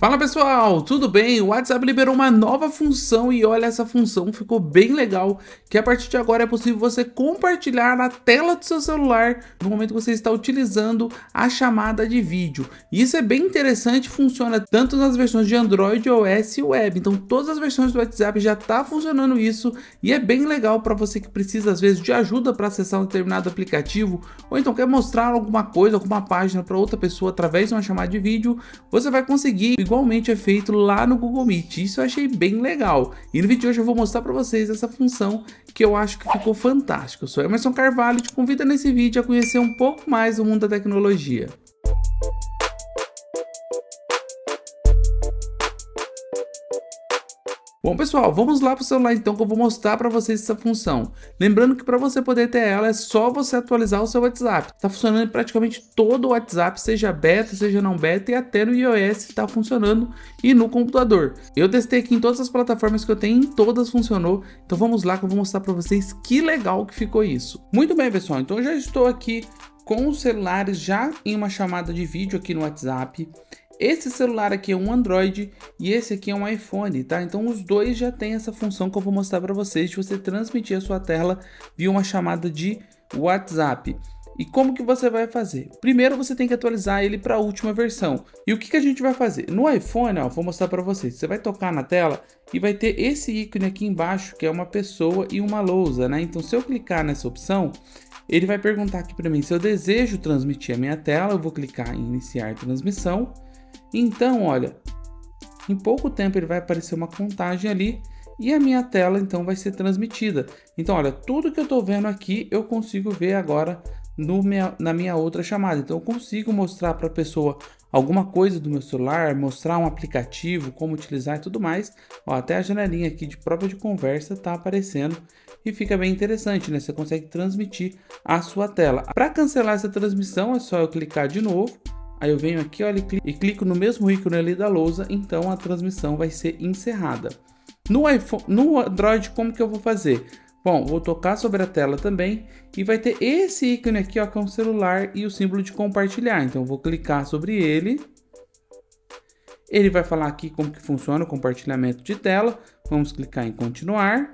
Fala pessoal, tudo bem? O WhatsApp liberou uma nova função e olha, essa função ficou bem legal, que a partir de agora é possível você compartilhar a tela do seu celular no momento que você está utilizando a chamada de vídeo. Isso é bem interessante, funciona tanto nas versões de Android, iOS e Web, então todas as versões do WhatsApp já está funcionando isso e é bem legal para você que precisa às vezes de ajuda para acessar um determinado aplicativo ou então quer mostrar alguma coisa, alguma página para outra pessoa através de uma chamada de vídeo, você vai conseguir. Igualmente é feito lá no Google Meet, isso eu achei bem legal. E no vídeo de hoje eu vou mostrar para vocês essa função que eu acho que ficou fantástica. Eu sou Emerson Carvalho e te convido nesse vídeo a conhecer um pouco mais do mundo da tecnologia. Bom pessoal, vamos lá para o celular então que eu vou mostrar para vocês essa função. Lembrando que para você poder ter ela é só você atualizar o seu WhatsApp. Está funcionando em praticamente todo o WhatsApp, seja beta, seja não beta e até no iOS está funcionando e no computador. Eu testei aqui em todas as plataformas que eu tenho, em todas funcionou. Então vamos lá que eu vou mostrar para vocês que legal que ficou isso. Muito bem pessoal, então eu já estou aqui com os celulares já em uma chamada de vídeo aqui no WhatsApp. Esse celular aqui é um Android e esse aqui é um iPhone, tá? Então os dois já tem essa função que eu vou mostrar para vocês de você transmitir a sua tela via uma chamada de WhatsApp. E como que você vai fazer? Primeiro você tem que atualizar ele para a última versão. E o que a gente vai fazer? No iPhone, ó, vou mostrar para vocês. Você vai tocar na tela e vai ter esse ícone aqui embaixo que é uma pessoa e uma lousa, né? Então se eu clicar nessa opção, ele vai perguntar aqui para mim se eu desejo transmitir a minha tela. Eu vou clicar em iniciar transmissão. Então, olha, em pouco tempo ele vai aparecer uma contagem ali e a minha tela então vai ser transmitida. Então, olha, tudo que eu estou vendo aqui eu consigo ver agora na minha outra chamada. Então, eu consigo mostrar para a pessoa alguma coisa do meu celular, mostrar um aplicativo, como utilizar e tudo mais. Ó, até a janelinha aqui de própria de conversa está aparecendo e fica bem interessante, né? Você consegue transmitir a sua tela. Para cancelar essa transmissão é só eu clicar de novo. Aí eu venho aqui, olha, e clico no mesmo ícone ali da lousa, então a transmissão vai ser encerrada. No Android, como que eu vou fazer? Bom, vou tocar sobre a tela também e vai ter esse ícone aqui, ó, que é um celular e o símbolo de compartilhar. Então eu vou clicar sobre ele. Ele vai falar aqui como que funciona o compartilhamento de tela. Vamos clicar em continuar.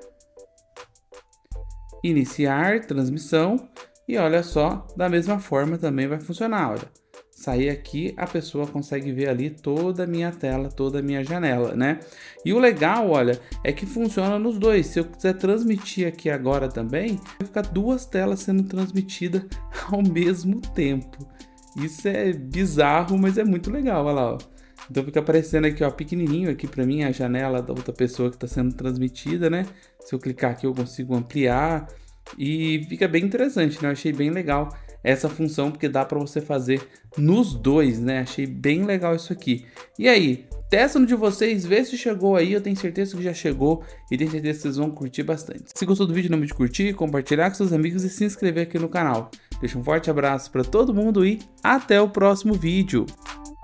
Iniciar transmissão. E olha só, da mesma forma também vai funcionar, olha. Sair aqui, a pessoa consegue ver ali toda a minha tela, toda a minha janela, né? E o legal, olha, é que funciona nos dois. Se eu quiser transmitir aqui agora também, vai ficar duas telas sendo transmitidas ao mesmo tempo. Isso é bizarro, mas é muito legal, olha lá, ó. Então fica aparecendo aqui, ó, pequenininho aqui para mim a janela da outra pessoa que está sendo transmitida, né? Se eu clicar aqui eu consigo ampliar e fica bem interessante, né? Eu achei bem legal essa função, porque dá para você fazer nos dois, né? Achei bem legal isso aqui. E aí, testa no de vocês, vê se chegou aí, eu tenho certeza que já chegou e tenho certeza que vocês vão curtir bastante. Se gostou do vídeo, não deixe de curtir, compartilhar com seus amigos e se inscrever aqui no canal. Deixa um forte abraço para todo mundo e até o próximo vídeo.